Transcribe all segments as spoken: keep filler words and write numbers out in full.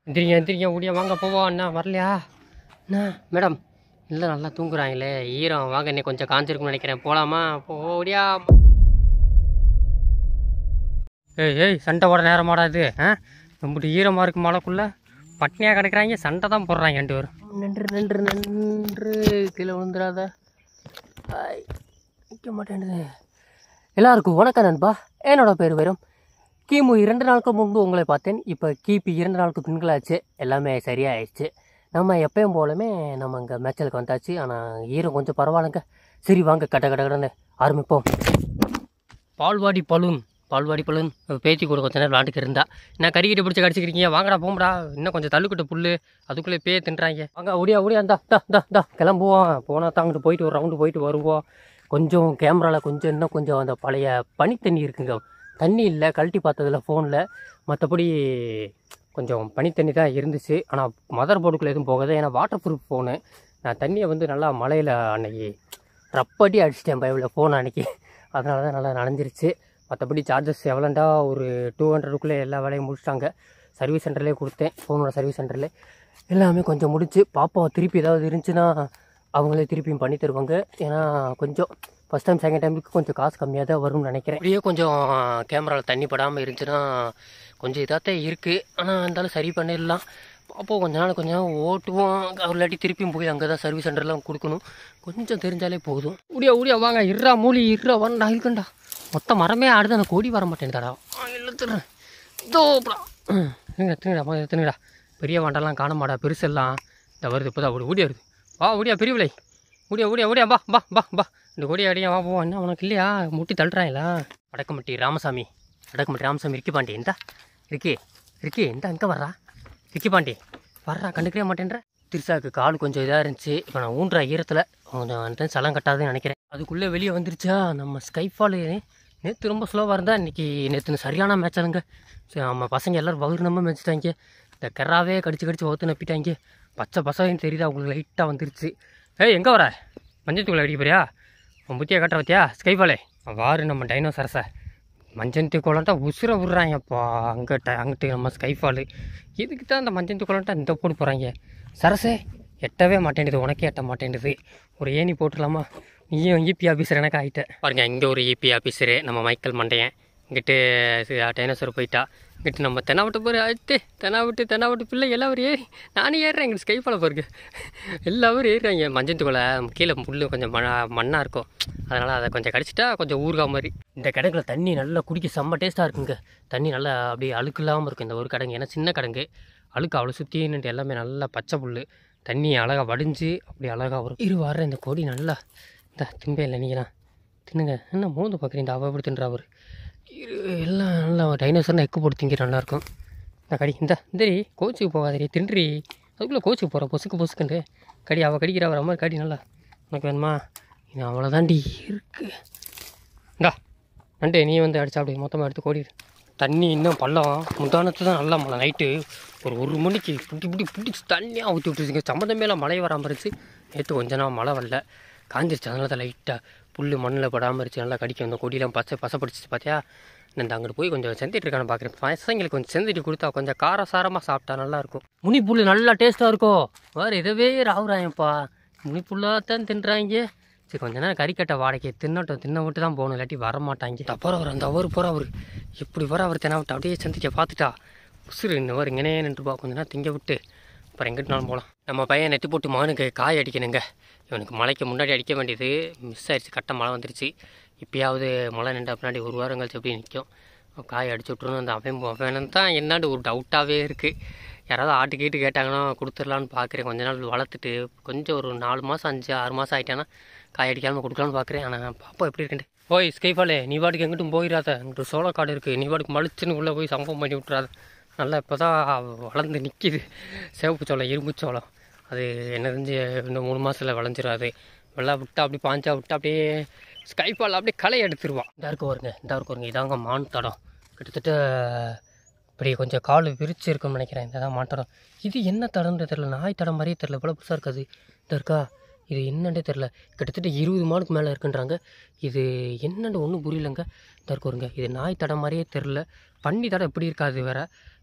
எந்திரிங்க எந்திரிங்க ஓடியா வாங்க போவோம். அண்ணா வரலையா அண்ணா? மேடம் இல்லை நல்லா தூங்குறாங்களே, ஈரம் வாங்க இன்னைக்கு கொஞ்சம் காஞ்சிருக்குன்னு நினைக்கிறேன். போகலாமா? போடியா. ஏய் ஏய் சண்டை போட நேரம் மாடாது. ஆ ரொம்ப ஈரமாக இருக்குது மழைக்குள்ளே, பட்னியாக கிடக்குறாங்க, சண்டை தான் போடுறாங்க ரெண்டு பேரும். நின்று நின்று நின்று கீழே விழுந்துடாத. நிற்க மாட்டேன்னுது. எல்லாருக்கும் வணக்கம் நண்பா, என்னோட பேர் வரும். கிமு இரண்டு நாளுக்கு முன்பு உங்களை பார்த்தேன். இப்போ கிபி இரண்டு நாளுக்கு பின்களாச்சு, எல்லாமே சரியாயிடுச்சு. நம்ம எப்பயும் போலமே நம்ம இங்கே மேட்சலுக்கு வந்தாச்சு. ஆனால் ஈரம் கொஞ்சம் பரவாயில்லைங்க. சரி வாங்க கட்ட கட்ட கடன்னு ஆரம்பிப்போம். பால்வாடி பலூன் பால்வாடி பலூன் பேத்தி கூட கொஞ்ச நேரம் விளாண்டுக்கு இருந்தா, என்ன கறிக்கிட்டு பிடிச்சி கடிச்சிக்கிறீங்க? வாங்கடா போங்கடா, இன்னும் கொஞ்சம் தள்ளுக்கிட்ட புல், அதுக்குள்ளே பே தின்றாங்க. வாங்க ஓடியா ஓடியா இந்தா தா தா தா கிளம்புவோம். போனால் தான் அங்கிட்டு போயிட்டு ஒரு ரவுண்டு போயிட்டு வருவோம். கொஞ்சம் கேமராவில் கொஞ்சம் இன்னும் கொஞ்சம் அந்த பழைய பனி தண்ணி இருக்குங்க, தண்ணி இல்லை கழட்டி பார்த்ததில் ஃபோனில். மற்றபடி கொஞ்சம் பனித்தண்ணி தான் இருந்துச்சு. ஆனால் மதர் போர்டுக்குள்ளே எதுவும் போகாது, ஏன்னா வாட்டர் ப்ரூஃப் ஃபோனு. நான் தண்ணியை வந்து நல்லா மழையில் அன்னைக்கு ரப்படி அடிச்சிட்டேன் பைபிளில் ஃபோன் அன்றைக்கி, அதனால தான் நல்லா நனைஞ்சிருச்சு. மற்றபடி சார்ஜஸ் எவ்வளோண்டா ஒரு டூ ஹண்ட்ரடுக்குள்ளே எல்லா வேலையும் முடிச்சிட்டாங்க. சர்வீஸ் சென்டர்லேயே கொடுத்தேன், ஃபோனோட சர்வீஸ் சென்டரில் எல்லாமே கொஞ்சம் முடிச்சு. பாப்போம் திருப்பி ஏதாவது இருந்துச்சுன்னா அவங்களே திருப்பியும் பண்ணி தருவாங்க. ஏன்னா கொஞ்சம் ஃபஸ்ட் டைம் செகண்ட் டைமுக்கு கொஞ்சம் காசு கம்மியாக தான் வரும்னு நினைக்கிறேன். இப்படியே கொஞ்சம் கேமராவில் தண்ணி படாமல் இருந்துச்சுன்னா கொஞ்சம் இதாகத்தான் இருக்குது. ஆனால் இருந்தாலும் சரி பண்ணிடலாம். அப்போது கொஞ்ச நாள் கொஞ்சம் நாள் ஓட்டுவோம். அவர் இல்லாட்டி திருப்பியும் போய் அங்கே தான் சர்வீஸ் சென்டர்லாம் கொடுக்கணும். கொஞ்சம் தெரிஞ்சாலே போதும். ஊடியா ஊடியா வாங்க, இருறா மூலி இருறா வரண்டா இருக்கண்டா. மொத்த மரமே ஆடுது, எனக்கு ஓடி வர மாட்டேன்டாடா. இழுத்துறேன் தோப்படா. தின்னுடா தின்னுடா தின்னுடா. பெரிய வாண்டெல்லாம் காண மாட்டா, பெருசெல்லாம் இந்த வருது. இப்போ தான் ஓடி ஓடியா வருது. வா ஓடியா பெரியவிலை, ஓடியா ஓடியா ஓடியா பா பா பா பா. இந்த ஓடியா அடியா வா போவோம். என்ன உனக்கு இல்லையா முட்டி தள்ளுறாங்களா? வடக்கம்பட்டி ராமசாமி, வடக்கம்பட்டி ராமசாமி இருக்கி பாண்டி இந்தா இருக்கி இருக்கி இந்தா இங்கே வர்றா இருக்கி பாண்டி வர்றா, கண்டுக்கவே மாட்டேன்ற. திருசாவுக்கு கால் கொஞ்சம் இதாக இருந்துச்சு. இப்போ நான் ஊன்றா ஈரத்தில் கொஞ்சம் வந்துட்டு சலம் கட்டாதுன்னு நினைக்கிறேன். அதுக்குள்ளே வெளியே வந்துருச்சா நம்ம ஸ்கைஃபாலு. நேற்று ரொம்ப ஸ்லோவாக இருந்தால் இன்றைக்கி நேற்று சரியான மேட்ச் ஆளுங்க. சரி நம்ம பசங்க எல்லோரும் வகுறு நம்ம மேய்ச்சிட்டாங்க. இந்த கெராவே கடிச்சு கடிச்சு வகுத்து நப்பிட்டாங்க. பச்சை பசங்க தெரியுதா அவங்களுக்கு, லைட்டாக வந்துருச்சு. ஏய் எங்கே வர? மஞ்சத்துக்குள்ளே அடிக்க போறியா? உன் புத்தியை கட்டுற பற்றியா ஸ்கைஃபாலே? வாரு நம்ம டைனோசரஸை மஞ்சந்தி குளம்ட்டா உசுரை விட்றாங்கப்பா. அங்கிட்ட அங்கிட்டு நம்ம ஸ்கைஃபாலு இதுக்கு தான் அந்த மஞ்சந்தி குளம்ட்டா இந்த போட்டு போகிறாங்க. சரசே எட்டவே மாட்டேன்டுது, உனக்கே எட்ட மாட்டேன்டுது. ஒரு ஏணி போட்டுடலாமா? நீயும் இபி ஆஃபீஸர் எனக்கு ஆகிட்ட பாருங்க. இங்கே ஒரு இபி ஆஃபீஸரு நம்ம மைக்கேல் மண்டையன். இங்கிட்டு டைனோசர் போயிட்டா. இங்கிட்டு நம்ம தெனாவட்டு போகிற ஆயிட்டு தெனாவட்டு தெனாவட்டு பிள்ளை எல்லாரும் ஏறி நானே ஏறுறேன். எங்களுக்கு ஸ்கைஃபால பாருங்க எல்லாரும் ஏறுறாங்க. மஞ்சத்துக்குள்ளே கீழே புல் கொஞ்சம் மண் மண்ணாக இருக்கும், அதனால் அதை கொஞ்சம் கடிச்சிட்டா கொஞ்சம் ஊறுகா மாதிரி. இந்த கடைக்குள்ள தண்ணி நல்லா குடிக்க செம்ம டேஸ்ட்டாக இருக்குங்க. தண்ணி நல்லா அப்படியே அழுக்கு இல்லாமல் இருக்கும் இந்த ஒரு கடைங்க. ஏன்னா சின்ன கடைங்க, அழுக்கு அவ்வளோ சுற்றின்ட்டு எல்லாமே நல்லா பச்சை புல், தண்ணி அழகாக வடிஞ்சு அப்படி அழகாக வரும். இரு வர்ற இந்த கொடி நல்லா இந்த திம்பே இல்லை நீங்களாம் தின்னுங்க. என்ன மோந்து பார்க்குறீங்க அவ எப்படி தின்றா அவர். இரு எல்லாம் நல்லா டைனோசர்னா எக்கு போட்டு திங்கிற நல்லாயிருக்கும். இந்த கடி இந்த இந்தரி கோச்சுக்கு போகாதே தின்றி, அதுக்குள்ளே கோச்சுக்கு போகிற பொசுக்கு பொசுக்குண்டு கடி அவள் கடிக்கிறா வர மாதிரி கடி நல்லா. உனக்கு வேணுமா? இது அவ்வளோதாண்டி இருக்குது. இந்தா நண்டு நீ வந்து அடிச்சா அப்படி மொத்தமாக எடுத்து கோடிடு. தண்ணி இன்னும் பள்ளம் முந்தானத்து தான் நல்லா மழை. நைட்டு ஒரு ஒரு மணிக்கு புட்டி புட்டி பிடிச்சி தண்ணியாக ஊற்றி விட்டுருச்சுங்க. சம்மந்தமேலாம் மழை வராமல் இருந்துச்சு. நேற்று கொஞ்ச நாள் மழை வரல, காஞ்சிருச்சு. அதனால தான் லைட்டாக புல் மண்ணில் படாமல் இருந்துச்சு. நல்லா கடிக்கும். அந்த கொடியெல்லாம் பச்சை பசை பிடிச்சிச்சு பார்த்தியா. நான் அங்கிட்டு போய் கொஞ்சம் செஞ்சுட்டு இருக்கான்னு பார்க்குறேன். பசங்களுக்கு கொஞ்சம் செஞ்சுட்டு கொடுத்தா கொஞ்சம் காரசாரமாக சாப்பிட்டா நல்லாயிருக்கும். முனி புல் நல்லா டேஸ்ட்டாக இருக்கும். வேறு இதவே ராவுறாயப்பா, முனி புல்லாக தான் தின்றாங்க. சரி கொஞ்ச நேரம் கறிக்கட்டை வாடகை தின்னட்டும், தின்ன விட்டு தான் போகணும், இல்லாட்டி வரமாட்டாங்க. தப்பற அவர் அந்த அவர் போகிற அவர் எப்படி வர அவர் தெனாவிட்டு அப்படியே சந்திக்க பார்த்துட்டா உசுறு இன்னவர் இங்கனே நின்றுப்பா. கொஞ்ச நேரம் திங்க விட்டு அப்புறம் எங்கிட்டனாலும் போகலாம். நம்ம பையன் நெத்தி போட்டு மகனுக்கு காய் அடிக்கணுங்க. இவனுக்கு மழைக்கு முன்னாடி அடிக்க வேண்டியது மிஸ் ஆயிடுச்சு. கட்ட மழை வந்துருச்சு. இப்போயாவது மழை நின்ற பின்னாடி ஒரு வாரம் கழிச்சு எப்படி நிற்கும். காய் அடிச்சு விட்ருணும். அந்த அவன் அவன் தான் என்னான்னு ஒரு டவுட்டாகவே இருக்குது. யாராவது ஆட்டு கேட்டு கேட்டாங்கன்னா கொடுத்துடலான்னு பார்க்குறேன். கொஞ்ச நாள் வளர்த்துட்டு கொஞ்சம் ஒரு நாலு மாதம் அஞ்சு ஆறு மாதம் ஆகிட்டானா காய் அடிக்காமல் கொடுக்கலான்னு பார்க்குறேன். ஆனால் பாப்பா எப்படி இருக்குன்ட்டு. ஓய் ஸ்கைஃபாலே, நீ வாட்டுக்கு எங்கிட்டும் போயிடாத. எங்கிட்ட சோள காடு இருக்குது, நீ வாட்டுக்கு மலிச்சுன்னு உள்ளே போய் சம்பவம் பண்ணி விட்றாத. நல்லா இப்போ தான் வளர்ந்து நிற்கிது சிவப்பு சோளம், இரும்பு சோளம். அது என்ன தெரிஞ்சு இன்னும் மூணு மாதத்தில் விளைஞ்சிடாது. வெள்ளா விட்டா அப்படி பாஞ்சா விட்டா அப்படியே ஸ்கைஃபால் அப்படியே களை எடுத்துருவான். இந்த இருக்கு வருங்க, இந்த இருக்கு வருங்க. இதாங்க மான் தடம். கிட்டத்தட்ட இப்படி கொஞ்சம் கால் விரிச்சு இருக்குன்னு நினைக்கிறேன். இந்த தான் மான் தடம். இது என்ன தடம்னு தெரில, நாய் தடம் மாதிரியே தெரில, இவ்வளோ புதுசாக இருக்காது. இந்த இருக்கா, இது என்னன்னே தெரில. கிட்டத்தட்ட இருபது மாடுக்கு மேலே இருக்குன்றாங்க. இது என்னென்னு ஒன்றும் புரியலைங்க. இந்த இருக்கு வருங்க, இது நாய் தடம் மாதிரியே தெரில. பன்னி தடம் எப்படி இருக்காது வேறு.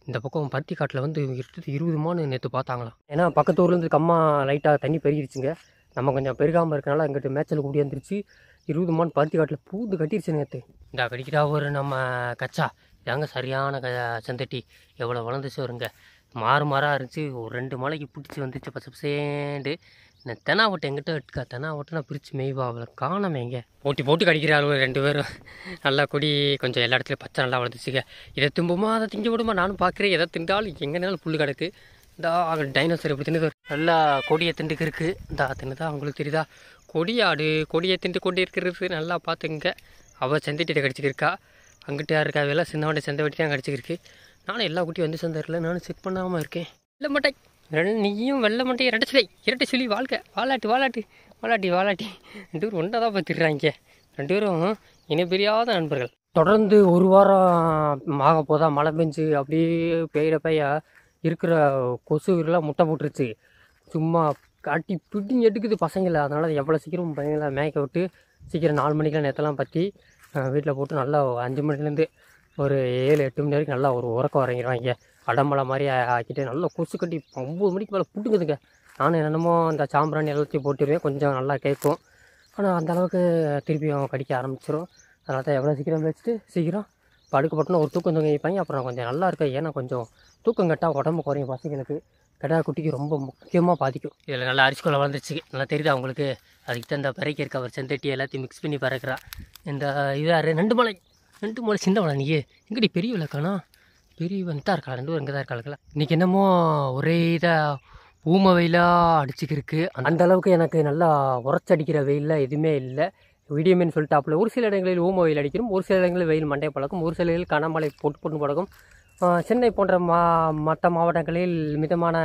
இந்த பக்கம் பருத்தி காட்டில் வந்து இருபது இருபது மானு நேற்று பார்த்தாங்களாம். ஏன்னா பக்கத்து ஊர்லேருந்து கம்மா லைட்டாக தண்ணி பெருகிடுச்சுங்க. நம்ம கொஞ்சம் பெருகாமல் இருக்கனால அங்கிட்டு மேய்ச்சல் கூடி வந்துருச்சு. இருபது மான் பருத்தி காட்டில் பூந்து கட்டிடுச்சு நேற்று. இந்த கடிக்கிறா ஒரு நம்ம கச்சா இதாங்க சரியான க செந்தட்டி எவ்வளோ வளர்ந்துச்சு வருங்க. மாறு மாறாக இருந்துச்சு. ஒரு ரெண்டு மலைக்கு பிடிச்சி வந்துச்சு பச்சை பசேண்டு. இந்த தெனாவட்டை எங்கிட்ட இருக்கா தெனாவட்டை நான் பிரித்து மெய்வா அவளை காணமே எங்கே போட்டி போட்டு கடிக்கிறாள் ரெண்டு பேரும். நல்லா கொடி கொஞ்சம் எல்லா இடத்துலையும் பச்சை நல்லா வளர்ந்துச்சுங்க. இதை திம்புமா அதை திங்க விடுமா நானும் பார்க்குறேன். எதை திண்டாலும் எங்கேனாலும் புல் கிடக்கு. இந்த டைனோசர் எப்படி தின்னுது நல்லா கொடியை திண்டுக்கு இருக்குது. இந்த தின்னுதா அவங்களுக்கு தெரியுதா கொடியாடு கொடியை திண்டு கொண்டு இருக்கிறது நல்லா பார்த்துங்க. அவள் செந்தட்டிகிட்ட கடிச்சிட்டு இருக்கா. அங்கிட்ட யார் இருக்கா அதெல்லாம் சின்ன வண்டி செந்த வட்டி தான் கடிச்சிருக்கு. நானும் எல்லா குட்டியும் வந்து சேர்ந்துருல நானும் செக் பண்ணாமல் இருக்கேன். வெள்ளை மட்டை ரெண்டு நீயும் வெள்ளை மட்டையை இரட்டை இரட்டை சொல்லி வாழ்க்கை வாலாட்டு வாலாட்டு வாலாட்டி வாலாட்டி ரெண்டு பேரும் ஒன்றா தான் பார்த்துடுறாங்க. ரெண்டு பேரும் இனி பிரியாத நண்பர்கள். தொடர்ந்து ஒரு வாரம் ஆக போதா மழை பெஞ்சு அப்படியே பெய்கிற பெய்ய இருக்கிற கொசுலாம் முட்டை போட்டுருச்சு. சும்மா காட்டி பிடிங்க எடுக்குது பசங்களை. அதனால் எவ்வளோ சீக்கிரம் பையங்களை மேய்க்க விட்டு சீக்கிரம் நாலு மணிக்கெலாம் நேற்றலாம் பற்றி வீட்டில் போட்டு நல்லா அஞ்சு மணிலேருந்து ஒரு ஏழு எட்டு மணி வரைக்கும் நல்லா ஒரு உறக்கம் இறங்கிடுவாங்க. அடமலை மாதிரி ஆக்கிட்டு நல்லா கொசு கட்டி ஒம்பது மணிக்கு மேலே பிட்டுக்குதுங்க. நானும் என்னென்னமோ இந்த சாம்பிராணி எல்லாத்தையும் போட்டுருவேன் கொஞ்சம் நல்லா கேட்கும். ஆனால் அந்தளவுக்கு திருப்பி அவங்க கடிக்க ஆரம்பிச்சிடும். அதனால தான் எவ்வளோ சீக்கிரம் வச்சுட்டு சீக்கிரம் படுக்கப்பட்டோன்னா ஒரு தூக்கம் தூங்கி வைப்பாங்க. அப்புறம் கொஞ்சம் நல்லா இருக்கும். ஏன்னா கொஞ்சம் தூக்கம் கட்டால் உடம்பு குறையும் பசங்களுக்கு. கடா குட்டிக்கு ரொம்ப முக்கியமாக பாதிக்கும். இதில் நல்லா அரிசிக்கொலை வளர்ந்துச்சு நல்லா தெரியுதா அவங்களுக்கு. அதுக்கு தான் இந்த பறக்க இருக்க அவர் செந்தட்டி எல்லாத்தையும் மிக்ஸ் பண்ணி பறக்கிறா. இந்த இதாரு ரெண்டு மலை ரெண்டு மலை சின்ன மலை நீ எங்கடி பெரிய விளக்கானா பெரியவன் தான் இருக்கா. ரெண்டு பேரும் இங்கே தான் இருக்காளுங்களா. இன்றைக்கி என்னமோ ஒரே இதாக ஊம வெயிலாக அடிச்சுக்கிருக்கு. அந்த அளவுக்கு எனக்கு நல்லா உரைச்சடிக்கிற வெயிலில் எதுவுமே இல்லை. விடியமேன்னு சொல்லிட்டு அப்போ ஒரு சில இடங்களில் ஊம வெயில் அடிக்கணும். ஒரு சில இடங்களில் வெயில் மண்டை பழக்கும். ஒரு சில இடங்களில் கனமழை போட்டு போட்டு பழகும். சென்னை போன்ற மா மற்ற மாவட்டங்களில் மிதமான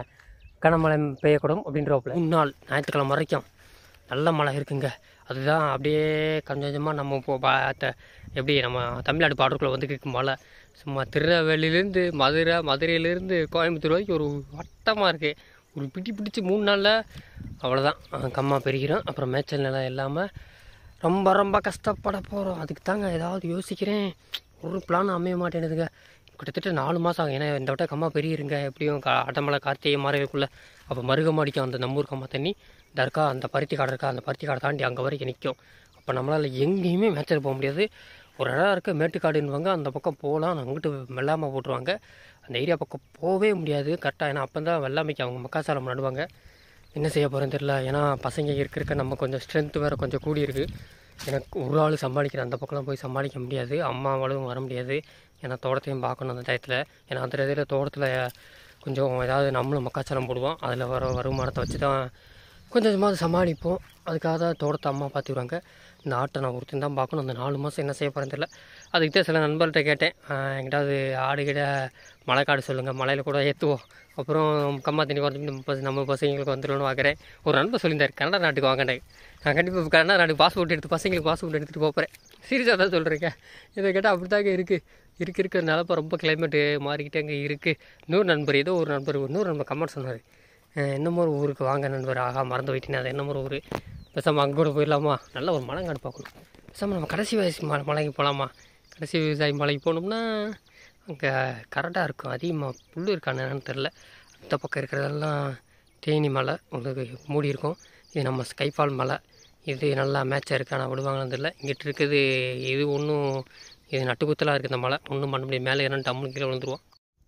கனமழை பெய்யக்கூடும் அப்படின்றப்பல மூணு நாள் ஞாயிற்றுக்கிழமை வரைக்கும் நல்ல மழை இருக்குங்க. அதுதான் அப்படியே கொஞ்சம் கொஞ்சமாக நம்ம இப்போ பார்த்த எப்படி நம்ம தமிழ்நாடு பாடலுக்குள்ளே வந்துருக்கு மழை. சும்மா திருநெல்வேலியிலேருந்து மதுரை மதுரையிலேருந்து கோயம்புத்தூர் வரைக்கும் ஒரு வட்டமாக இருக்குது. ஒரு பிடி பிடிச்சி மூணு நாளில் அவ்வளோதான் கம்மா பெருகிறோம். அப்புறம் மேய்ச்சல் நிலம் இல்லாமல் ரொம்ப ரொம்ப கஷ்டப்பட போகிறோம். அதுக்கு தாங்க ஏதாவது யோசிக்கிறேன். ஒரு பிளான் அமைய மாட்டேனுதுங்க. கிட்டத்தட்ட நாலு மாதம் ஆகும். ஏன்னா இந்த வட்டம் கம்மா பெரியிருங்க எப்படியும் கா அடமலை கார்த்திகை மாறவைக்குள்ளே அப்போ மருகம் அடிக்கும் அந்த நம்மூர் கம்மா தண்ணி இந்த இருக்கா அந்த பருத்தி காடை இருக்கா அந்த பருத்தி காடை தாண்டி அங்கே வரைக்கும் நிற்கும். அப்போ நம்மளால் எங்கேயுமே மேய்ச்சல் போக முடியாது. ஒரு இடம் இருக்க மேட்டுக்காடுன்னுவாங்க அந்த பக்கம் போகலாம். அங்கிட்டு வெள்ளாமை போட்டுருவாங்க. அந்த ஏரியா பக்கம் போகவே முடியாது கரெக்டாக. ஏன்னா அப்போ தான் வெள்ளாமைக்கு அவங்க மக்காசாலம் நடுவாங்க. என்ன செய்ய போகிறேன்னு தெரியல. ஏன்னா பசங்க இருக்க இருக்க நம்ம கொஞ்சம் ஸ்ட்ரென்த்து வேறு கொஞ்சம் கூடி இருக்குது. எனக்கு ஒரு ஆள் சமாளிக்கிற அந்த பக்கம்லாம் போய் சமாளிக்க முடியாது. அம்மாவாலும் வர முடியாது. ஏன்னா தோட்டத்தையும் பார்க்கணும் அந்த டயத்தில். ஏன்னா அந்த இதில் தோட்டத்தில் கொஞ்சம் ஏதாவது நம்மளும் மக்காச்சலம் போடுவோம். அதில் வர வருமானத்தை வச்சு தான் கொஞ்சம் கொஞ்சமாக சமாளிப்போம். அதுக்காக தான் தோட்டத்தை அம்மா பார்த்துக்குவாங்க. இந்த ஆட்டை நான் ஒருத்தன் தான் பார்க்கணும். அந்த நாலு மாதம் என்ன செய்ய போகிறேன்னு தெரியல. அதுக்கு தான் சில நண்பர்கள்ட்ட கேட்டேன். எங்கிட்டாவது ஆடு கிட்ட மழைக்காடு சொல்லுங்கள் மலையில் கூட ஏற்றுவோம். அப்புறம் கம்மா தண்ணி குறைஞ்சி நம்ம பசங்களுக்கு வந்துடணும்னு பார்க்குறேன். ஒரு நண்பர் சொல்லியிருந்தார் கனடா நாட்டுக்கு வாங்கினேன். நான் கண்டிப்பாக கனடா நாட்டுக்கு பாஸ்போர்ட் எடுத்து பசங்களுக்கு பாஸ்போர்ட் எடுத்துகிட்டு போகிறேன். சீரியஸாக தான் சொல்கிறேங்க. இதை கேட்டால் அப்படி தாங்க இருக்குது. இருக்க இருக்கிற நிலப்போ ரொம்ப கிளைமேட்டு மாறிக்கிட்டே அங்கே இருக்குது. இன்னொரு நண்பர் ஏதோ ஒரு நண்பர் இன்னொரு நண்பர் கமெண்ட் சொன்னார். என்னமோ ஒரு ஊருக்கு வாங்க நண்பர். ஆகா மறந்து போயிட்டேன். அது என்னமோ ஒரு ஊர் பேசாமல் அங்கே கூட போயிடலாமா. நல்ல ஒரு மலைங்காடு பார்க்கணும். பேசாமல் நம்ம கடைசி வயசு மலை மலைக்கு போகலாமா. கடைசி விவசாயி மலைக்கு போனோம்னா அங்கே கரெக்டாக இருக்கும். அதிகமாக புல் இருக்கானு தெரில. அந்த பக்கம் இருக்கிறதெல்லாம் தேனி மலை உங்களுக்கு மூடி இருக்கும். இது நம்ம ஸ்கைஃபால் மலை. இது நல்லா மேட்சாக இருக்கானா விடுவாங்கன்னு தெரியல. இங்கிட்ட இருக்குது இது ஒன்றும் இது நட்டுக்குத்தலாக இருக்குது. இந்த மலை ஒன்றும் பண்ண முடியாது. மேலே என்னென்னு டம்முன்னு கீழே விழுந்துருவோம்.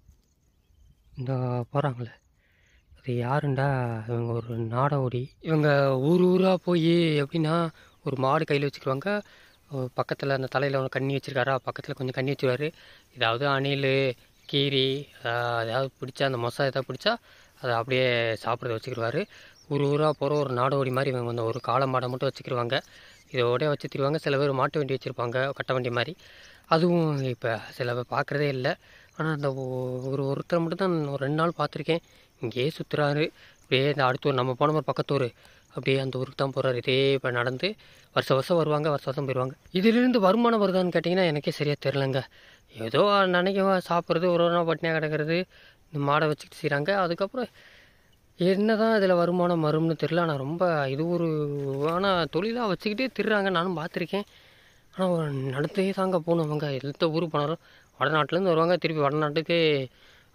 இந்த போகிறாங்களே அது யாருண்டா இவங்க ஒரு நாடோடி. இவங்க ஊர் ஊராக போய் எப்படின்னா ஒரு மாடு கையில் வச்சுக்குவாங்க. பக்கத்தில் அந்த தலையில் ஒன்று கண்ணி வச்சுருக்காரா பக்கத்தில் கொஞ்சம் கண்ணி வச்சுருவார். ஏதாவது அணில் கீரி ஏதாவது பிடிச்சா அந்த மொசை ஏதாவது பிடிச்சா அதை அப்படியே சாப்பிட்றத வச்சுக்கிடுவார். ஒரு ஊராக போகிற ஒரு நாடோடி மாதிரி இவங்க வந்து ஒரு காளை மாடை மட்டும் வச்சுக்கிடுவாங்க. இதோடய வச்சு தருவாங்க. சில பேர் மாட்டு வண்டி வச்சுருப்பாங்க கட்ட வண்டி மாதிரி. அதுவும் இப்போ சில பேர் பார்க்குறதே இல்லை. ஆனால் அந்த ஒரு ஒருத்தர் மட்டும் தான் ஒரு ரெண்டு நாள் பார்த்துருக்கேன். இங்கேயே சுற்றுறாரு. அப்படியே இந்த அடுத்த ஊர் நம்ம போன மாதிரி பக்கத்தூர் அப்படியே அந்த ஊருக்கு தான் போகிறாரு. இதே இப்போ நடந்து வருஷம் வருஷம் வருவாங்க வருஷம் வருஷம் போயிடுவாங்க. இதிலிருந்து வருமானம் வருதான்னு கேட்டிங்கன்னா எனக்கே சரியாக தெரிலங்க. ஏதோ நினைக்க சாப்பிட்றது ஒரு ஒரு நாள் பட்டினியாக கிடக்கிறது இந்த மாடை வச்சுக்கிட்டு செய்கிறாங்க. அதுக்கப்புறம் என்ன தான் இதில் வருமானம் வரும்னு தெரில. ஆனால் ரொம்ப இது ஒரு ஆனால் தொழிலாக வச்சுக்கிட்டே திடுறாங்க. நானும் பார்த்துருக்கேன். ஆனால் நடந்தே தாங்க போகணும். அவங்க எந்த ஊருக்கு போனாலும் வடநாட்டிலேருந்து வருவாங்க. திருப்பி வடநாட்டுக்கு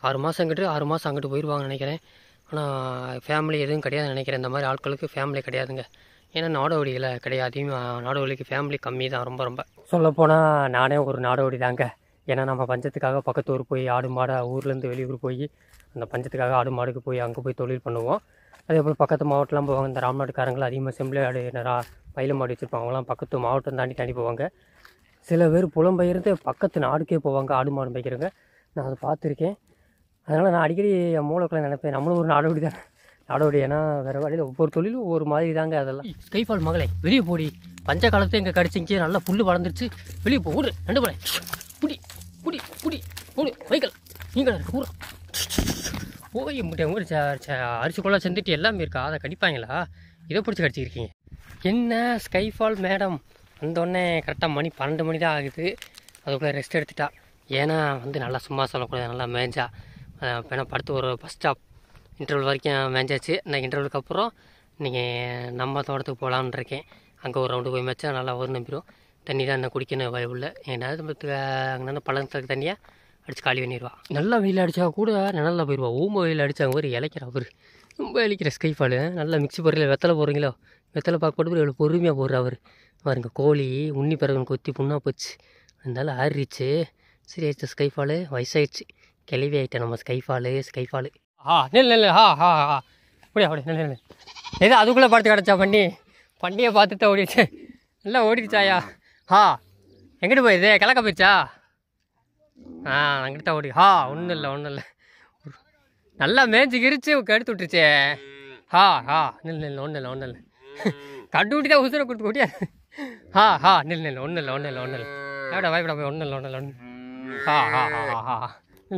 ஆறு மாதம் அங்கிட்டு ஆறு மாதம் அங்கிட்டு போயிடுவாங்கன்னு நினைக்கிறேன். ஆனால் ஃபேமிலி எதுவும் கிடையாதுன்னு நினைக்கிறேன். இந்த மாதிரி ஆட்களுக்கு ஃபேமிலி கிடையாதுங்க. ஏன்னா நாடோடியில் கிடையாது, அதிகமாக நாடோடிக்கு ஃபேமிலி கம்மி தான், ரொம்ப ரொம்ப. சொல்லப்போனால் நானே ஒரு நாடோடி தாங்க. ஏன்னா நம்ம பஞ்சத்துக்காக பக்கத்து ஊர் போய் ஆடு மாடை ஊர்லேருந்து வெளியூர் போய் அந்த பஞ்சத்துக்காக ஆடு மாடுக்கு போய் அங்கே போய் தொழில் பண்ணுவோம். அதே போல் பக்கத்து மாவட்டம்லாம் போவாங்க. இந்த ராம்நாட்டுக்காரங்களும் அதிகமாக செம்பிளை ஆடு என்னடா மயில மாடு வச்சுருப்பாங்க. அவங்களாம் பக்கத்து மாவட்டம் தாண்டி தாண்டி போவாங்க. சில பேர் புலம்பெயர்ந்து பக்கத்து நாடுக்கே போவாங்க ஆடு மாடு மேய்க்கிறவங்க. நான் அதை பார்த்துருக்கேன். அதனால் நான் அடிக்கடி என் மூளைக்குள்ளே நினைப்பேன், நம்மளும் ஒரு நாடோடி தானே. நாடோடி ஏன்னா வேறு வழியில் ஒவ்வொரு தொழிலும் ஒவ்வொரு மாதிரி தாங்க. அதெல்லாம் ஸ்கைஃபால் மகளே வெளியே போடி, பஞ்ச காலத்தை இங்கே கடிச்சிங்க, நல்லா புல் வளர்ந்துருச்சு, வெளியே போ, ஓடு ரெண்டு போல புடி புடி புடி ஓடு வைக்கல் நீங்கள் ஊரா போய் முட்டை ஊர் அரிசி கொள்ளா செஞ்சுட்டு எல்லாமே இருக்கா, அதை கடிப்பாங்களா? இதை பிடிச்சி கடிச்சிருக்கீங்க என்ன ஸ்கைஃபால் மேடம்? வந்தோடனே கரெக்டாக மணி பன்னெண்டு மணி தான் ஆகுது. அதுக்குள்ளே ரெஸ்ட் எடுத்துட்டா. ஏன்னா வந்து நல்லா சும்மா சொல்லக்கூடாது, நல்லா மேய்ஞ்சா. இப்போ படுத்து ஒரு பஸ் ஸ்டாப் இன்டர்வல் வரைக்கும் மேய்ஞ்சாச்சு. இந்த இன்டர்வலுக்கு அப்புறம் நீங்கள் நம்ம தோட்டத்துக்கு போகலான்னு இருக்கேன். அங்கே ஒரு ரவுண்டு போய் மேய்ச்சா நல்லா ஒரு நம்பிடும். தண்ணி தான் என்ன குடிக்கணும் வயவுள்ள. ஏன்னா அங்கே பழத்துக்கு தண்ணியாக அடித்து காலி பண்ணிடுவா. நல்லா வெயில் அடித்தா கூட நல்லா போயிடுவா. ஊம்ப வெயில் அடித்தாங்க ஒரு இலைக்கிற அவர் ரொம்ப இழைக்கிற ஸ்கைஃபால். நல்லா மிக்சி போடுறீங்களா, வெத்தலை போடுறீங்களோ, வெத்தலை பார்க்க போட்டு எவ்வளோ பொறுமையாக போடுற அவர். பாருங்க கோழி உண்ணி பிறகு கொத்தி புண்ணா போச்சு, அதனால ஆறிடுச்சு. சரி ஆயிடுச்சு ஸ்கைஃபாலு, வயசாயிடுச்சு, கிளவி ஆகிட்டேன் நம்ம ஸ்கைஃபாலு. ஸ்கைஃபாலு ஆ நெல் நெல் ஹா ஹா ஹா அப்படியா அப்படி நெல் நெல் ஏதோ அதுக்குள்ளே பார்த்து கிடச்சா பண்ணி பண்ணியை பார்த்துட்டு ஓடிடுச்சு. நல்லா ஓடிடுச்சாயா? ஹா எங்கிட்டு போயிடுது, கிழக்க போயிடுச்சா? ஆ அங்கிட்ட தான் ஓடி. ஹா ஒன்றும் இல்லை ஒன்றும் இல்லை, நல்லா மேய்ச்சி கிரிச்சு கெடுத்து விட்டுருச்சே. ஹா ஹா நெல் நெல் ஒன்றும் இல்லை ஒன்றும் இல்லை, கண்டு விட்டி தான் உசுரை கொடுத்து கூட்டியா. ஹா ஹா நெல் நெல் ஒன்றும் இல்லை ஒன்றும் இல்லை ஒன்றும் இல்லை, எவ்வளோ வாய்ப்படா போய் ஒன்றும் இல்லை ஒன்றும் இல்லை ஒன்று. ஹா ஹா ஹா ஹா ஹா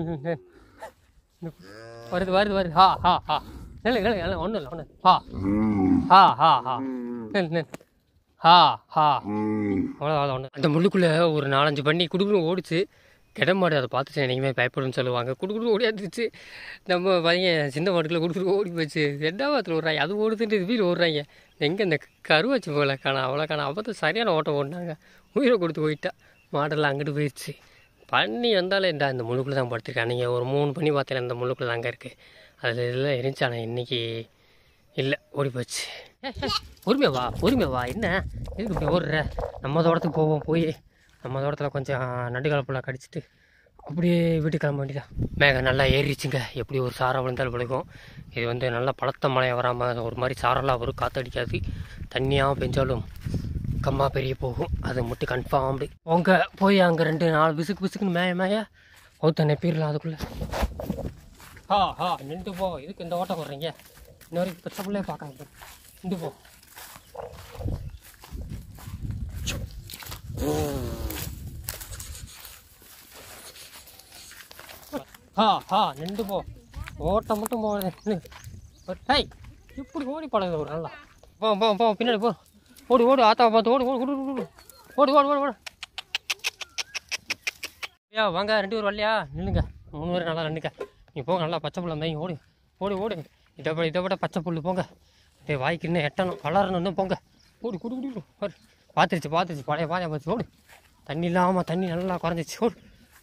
வருது வருது வருது. ஹா ஹா ஹா நெல் நெல் நெல் ஒன்றும் இல்லை ஒன்று. ஹா ஹா ஹா ஹா நெல் நெல் ஹா ஹா அவ்வளோ அவ்வளோ ஒன்று. அந்த முள்ளுக்குள்ளே ஒரு நாலஞ்சு பண்ணி குடுக்குன்னு ஓடிச்சு. கிடமாடு அதை பார்த்துட்டு என்றைக்குமே பயப்படுன்னு சொல்லுவாங்க. குடுக்குடு ஓடியாந்துச்சு. நம்ம பையன் சின்ன மாட்டுக்குள்ளே குடுக்குடு ஓடி போச்சு. ரெண்டாவது ஓடுறாங்க, அது ஓடுதுன்ட்டு வீடு ஓடுறாங்க. எங்கே இந்த கருவாச்சி போகல காணா, அவ்வளோ காணா. அப்போ தான் சரியான ஓட்டம் ஓடினாங்க, உயிரை கொடுத்து போயிட்டா. மாடெல்லாம் அங்கிட்டு போயிடுச்சு. பண்ணி வந்தாலே இந்த இந்த முள்ளுக்குள்ளே தான் படுத்துருக்கேன். நீங்கள் ஒரு மூணு பண்ணி பார்த்தேன், இந்த முள்ளுக்குள்ளே தாங்க இருக்குது. அதில் எல்லாம் இருந்துச்சு. ஆனால் இன்றைக்கி இல்லை, ஓடி போச்சு. பொறுமையா வா பொறுமையா வா, என்ன எதுக்கு இப்படி ஓடுற? நம்ம தோட்டத்துக்கு போவோம். போய் நம்ம தோட்டத்தில் கொஞ்சம் நண்டு கலப்பெல்லாம் கடிச்சிட்டு அப்படியே வீட்டுக்கு கிளம்ப வேண்டியதான். மேகம் நல்லா ஏறிச்சுங்க. எப்படி ஒரு சாரம் விழுந்தாலும் விழுகும். இது வந்து நல்லா பழத்த மழையை வராமல் ஒரு மாதிரி சாரெல்லாம் வரும், காற்றடிக்காது. தண்ணியாக பெஞ்சாலும் கம்மா பெரிய போகும், அது மட்டும் கன்ஃபார்ம்டு. உங்க போய் அங்கே ரெண்டு நாலு பிசுக்கு பிசுக்குன்னு மேய மேய ஒருத்த நெப்பிடலாம் அதுக்குள்ளே. ஹா ஹா நின்று போ, இதுக்கு இந்த ஓட்டம் போடுறீங்க? இன்ன வரைக்கும் பெற்ற பிள்ளையே பார்க்காங்க. நின்று போ. ஹா ஹா நின்று போ, ஓட்டம் மட்டும் போகுது. ஹை இப்படி ஓடி பழகுது ஒரு நல்லா. போ போ போ பின்னாடி போ, ஓடி ஓடு, ஆத்தாவை பார்த்து ஓடு ஓடு ஓடு ஓடு ஓடு ஓடு ஓடு ஓடு. ஐயா வாங்க, ரெண்டு பேர் வரலையா? நின்றுங்க, மூணு பேர் நல்லா நின்றுங்க. நீ போங்க, நல்லா பச்சை புள்ள மேய் ஓடு ஓடு ஓடு. இதை விட இதை விட பச்சை புல் போங்க. அப்படியே வாய்க்கு இன்னும் எட்டணும், வளரணும் இன்னும் போங்க. ஓடு குடு குடு ஓடு. பார்த்துருச்சு பார்த்துருச்சு, பழைய பாயா பார்த்து ஓடு. தண்ணி இல்லாமல் தண்ணி நல்லா குறைஞ்சிச்சு. ஓடு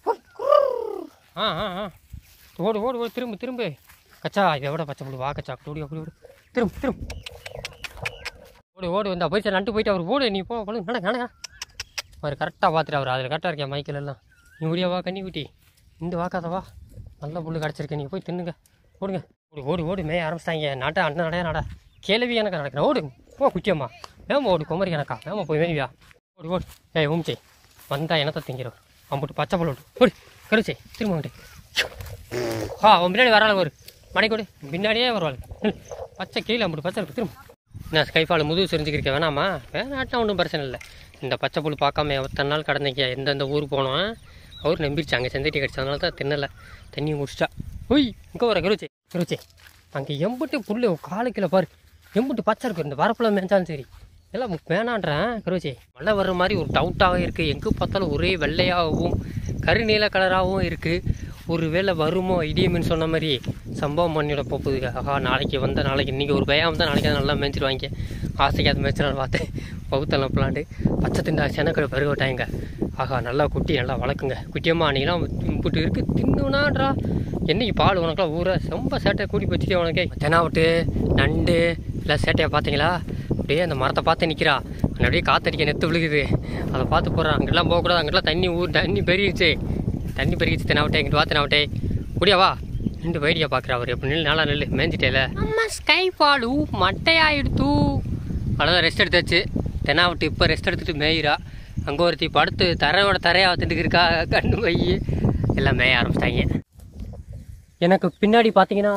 ஆ ஆ ஆ ஓடு ஓடு ஓடு. திரும்ப திரும்ப கச்சா, இதை விட பச்சை புல் வா கச்சா. ஓடி அப்படி ஓடு, திரும்ப திரும்ப ஓடு ஓடு. வந்தா போயிடுச்சா நட்டு போயிட்டு அவர் ஓடு. நீ போ பழு நட நட. அவர் கரெக்டாக பார்த்துட்டு அவர் அதில் கரெக்டாக இருக்கேன் மைக்கில் எல்லாம். நீ முடியாவா கண்ணி குட்டி, இந்த வாக்காதவா, நல்ல புல் கிடச்சிருக்கேன். நீங்கள் போய் தின்னுங்க, ஓடுங்க. ஓடு ஓடு ஓடு மேய ஆரம்பிச்சிட்டாங்க. நாட்டை அண்ணன் நடையா நட, கேள்வி எனக்கு நடக்கிறேன். ஓடு போ குச்சியம்மா, வேமா ஓடு. குமரி கணக்கா வேமா போய் வேணுவியா? ஓடு ஓடு. ஏய் ஊமிச்சே வந்தா என்னத்தை திங்கிறோம். அவன் போட்டு பச்சை புல் ஓடு ஓடு கருச்சே. திரும்ப வந்துட்டு ஆ அவன் பின்னாடி வராள் ஒரு மடைக்கோடு, பின்னாடியே வருவாள். பச்சை கீழே அம்பிட்டு பச்சை இருக்கு. திரும்ப நான் ஸ்கைஃபால் முதுகு செஞ்சுக்கிருக்கேன். வேணாமா? வேணாட்டா ஒன்றும் பிரச்சனை இல்லை. இந்த பச்சை புல் பார்க்காம எத்தனை நாள் கடந்தீங்க. எந்தெந்த ஊருக்கு போனோம் அவர் நம்பிடுச்சு. அங்கே செஞ்சுட்டு கிடச்சி, அதனால தான் தின்னலை. தண்ணியும் குடிச்சிட்டா. ஒய் இங்கே வர கருச்சே கருச்சே. அங்கே எம்பிட்டு புல் காலுக்கில் பாரு, எம்பிட்டு பச்சை இருக்கும். இந்த வரப்பில் மேய்ச்சாலும் சரி எல்லாம் வேணான்றேன் கருவச்சி. மழை வர்ற மாதிரி ஒரு டவுட்டாகவே இருக்குது. எங்கே பார்த்தாலும் ஒரே வெள்ளையாகவும் கருநீல கலராகவும் இருக்குது. ஒரு வேளை வருமோ இடியமின்னு சொன்ன மாதிரி சம்பவம் பண்ணிவிட போகுது. ஆஹா நாளைக்கு வந்த நாளைக்கு இன்றைக்கி ஒரு பயம் வந்தால் நாளைக்கு அதை நல்லா மேய்ச்சிடுவாங்க. ஆசைக்கு அது மேய்ச்சினால் பார்த்தேன் பகுத்தெல்லாம் பிளாண்டு பச்சை திண்டா செனக்கடை பருக விட்டாங்க. ஆகா நல்லா குட்டி நல்லா வளர்க்குங்க. குட்டியம்மா நீங்களாம் இம்புட்டு இருக்குது தின்னுனான்றா. என்னைக்கு பால் உனக்குலாம் ஊற ரொம்ப சேட்டையை கூட்டி வச்சுட்டே உனக்கே. தெனாவட்டு நண்டு இல்லை சேட்டையை பார்த்தீங்களா? அப்படியே அந்த மரத்தை பார்த்து நிற்கிறா. அப்படியே காத்தடிக்க நெத்து விழுகுது. அதை பார்த்து போகிறான். அங்கெல்லாம் போகக்கூடாது, அங்கெல்லாம் தண்ணி ஊர் தண்ணி பெருகிடுச்சு தண்ணி பெருகிடுச்சு தெனாவட்டே. இங்கிட்டு வா தெனாவட்டே, முடியாவா ரெண்டு வைடியா பார்க்குறா. அவர் எப்படி நெல் நல்லா நெல் மேய்ஞ்சிட்டேல. அம்மா ஸ்கை பாலு மட்டையாயிடுத்து. அவ்வளோதான் ரெஸ்ட் எடுத்தாச்சு. தெனாவட்டு இப்போ ரெஸ்ட் எடுத்துகிட்டு மேயிறா. அங்கே ஒருத்தி படுத்து தரையோட தரையாக வந்துட்டு இருக்கா. கண்ணு வை எல்லாம் மேய ஆரம்பிச்சிட்டாங்க. எனக்கு பின்னாடி பார்த்தீங்கன்னா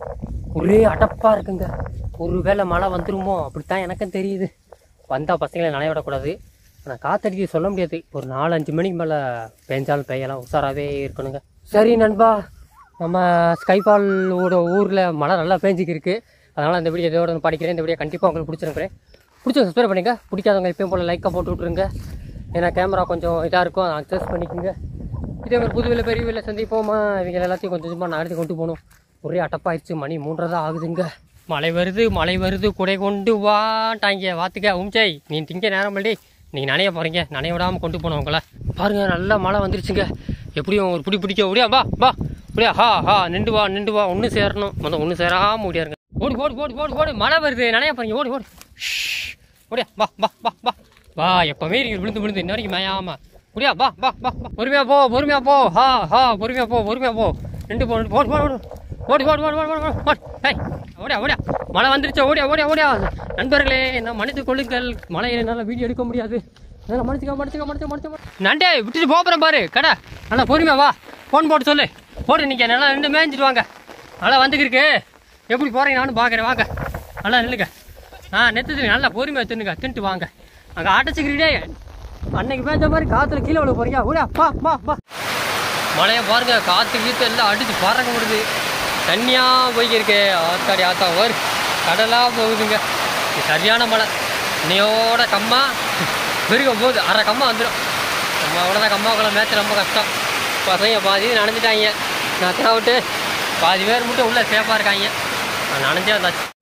ஒரே அடப்பாக இருக்குங்க. ஒரு வேளை மழை வந்துருமோ அப்படித்தான் எனக்கும் தெரியுது. வந்தால் பசங்களை நனைய விடக்கூடாது. ஆனால் காத்தடிக்க சொல்ல முடியாது. ஒரு நாலு அஞ்சு மணிக்கு மேலே பெஞ்சாலும் பெய்யலாம். உஷாராகவே இருக்கணுங்க. சரி நண்பா, நம்ம ஸ்கைஃபாலோட ஊரில் மழை நல்லா பேஞ்சிக்கிருக்கு. அதனால் இந்த வீடியோ இதோட படிக்கிறேன். இந்த வீடியோ கண்டிப்பாக உங்களுக்கு பிடிச்சிருக்கிறேன். பிடிச்ச சப்ஸ்கிரைப் பண்ணிங்க. பிடிக்காதவங்க எப்பயும் போல் லைக்காக போட்டு விட்ருங்க. ஏன்னா கேமரா கொஞ்சம் இதாக இருக்கும், அதை அட்ஜஸ்ட் பண்ணிக்கோங்க. இதே மாதிரி புது வீட்டில் பெரிய வீட்டில் சந்திப்போமா. இவங்க எல்லாத்தையும் கொஞ்சம் கொஞ்சமாக நான் எடுத்து கொண்டு போகணும். ஒரே அட்டப்பாயிடுச்சு. மணி மூன்றரை தான் ஆகுதுங்க. மழை வருது மழை வருது குடை கொண்டு வாட்டாங்க. வாத்துக்க உம்சாய் நீ திங்க நேரம் பண்ணி நீங்கள் நனைய போகிறீங்க. நனைய விடாமல் கொண்டு போனோம் உங்களை. பாருங்கள் நல்லா மழை வந்துருச்சுங்க. எப்படியும் ஒரு பிடி பிடிக்க முடியா வா வா முடியா ஹா ஹா நின்று வா நின்று வா ஒன்று சேரணும். மொத்தம் ஒன்று சேராமல் முடியாருங்க. ஓடி ஓடி ஓடி ஓடி ஓடி மழை வருது நனைய போகிறீங்க. ஓடி ஓடி ஓடியா வா வா வா வா வா. எப்போவே நீங்கள் விழுந்து விழுந்து இன்ன வரைக்கும் மேயாமா முடியா வா வா வா வா. பொறுமையாக போ பொறுமையாக போ. ஹா ஹா பொறுமையாக போ பொறுமையாக போ. ரெண்டு போ ஓடி ஓடி ஓடி ஓடி ஓடி ஓடி ஓடி ஓடி ஓடி ஏய் ஓடியா ஓடியா மழை வந்துருச்சா. ஓடியா ஓடியா ஓடியா. நண்பர்களே என்ன மன்னித்து கொள்ளுங்கள். மழையை என்னால் வீடியோ எடுக்க முடியாது. அதனால் மன்னிச்சுக்க மன்னிச்சுக்க மன்னிச்சு மன்னிச்சு நண்டே விட்டுட்டு போகிறேன் பாரு கடை. நல்லா பொறுமையாக வா. ஃபோன் போட்டு சொல்லு போட்டு நிற்க. நல்லா ரெண்டு மேய்ஞ்சிட்டு வாங்க. நல்லா வந்துக்கிருக்கு. எப்படி போகிறீங்க நானும் பார்க்குறேன். வாங்க நல்லா நில்லுங்க. ஆ நெத்து நல்லா பொறுமையாக தின்னுங்க. தின்ட்டு வாங்க. அங்கே ஆட்டச்சிக்கிறீடே அன்னைக்கு பேஞ்ச மாதிரி காற்றுல கீழே விட போகிறீங்க. ஓடியா வா வா வா. மழையை பாருங்க. காற்று கீற்று எல்லாம் அடித்து பறக்க முடியுது. தண்ணியாக போய்க்கிருக்கு. ஆத்தாடி ஆத்தா ஒரு கடலாக போகுதுங்க. சரியான மழை. இன்னையோட கம்மா பெருக போகுது. அரை கம்மா வந்துடும். நம்ம அவ்வளோதான். கம்மாக்குள்ள மேட்ச் ரொம்ப கஷ்டம். பசங்க பாதி நனைஞ்சிட்டாங்க. நான் விட்டு பாதி பேர் மட்டும் உள்ளே சேஃபாக இருக்காங்க. நான் நனைஞ்சே வந்தாச்சு.